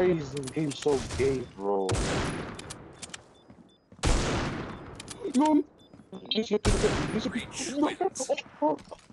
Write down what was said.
Why is this game so gay, bro? No! Breach wins. No!